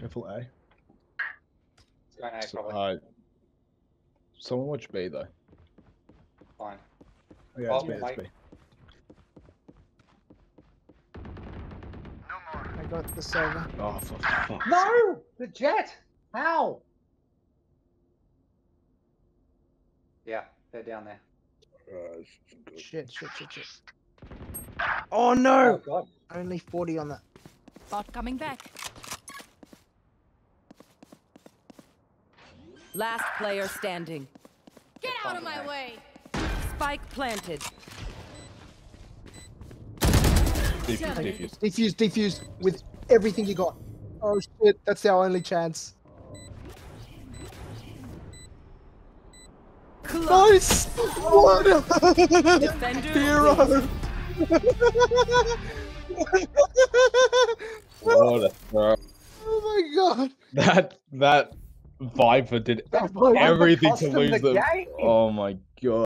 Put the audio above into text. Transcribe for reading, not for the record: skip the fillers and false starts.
Careful A. It's going A, So, probably. someone watch B though. Fine. Oh, yeah, it's Oh, B, it's Mike. B. I got the server. Oh, for fuck's No! The jet! How? Yeah, they're down there. sake. Shit. Oh no! Oh, God. Only 40 on that. Bot coming back. Last player standing. Get out of my way! Spike planted. Defuse. Defuse with everything you got. Oh shit, that's our only chance. Nice! What? Defender Hero! What a throw. Oh my god! That Viper did That Viper everything cost to them lose the them. game. Oh my god.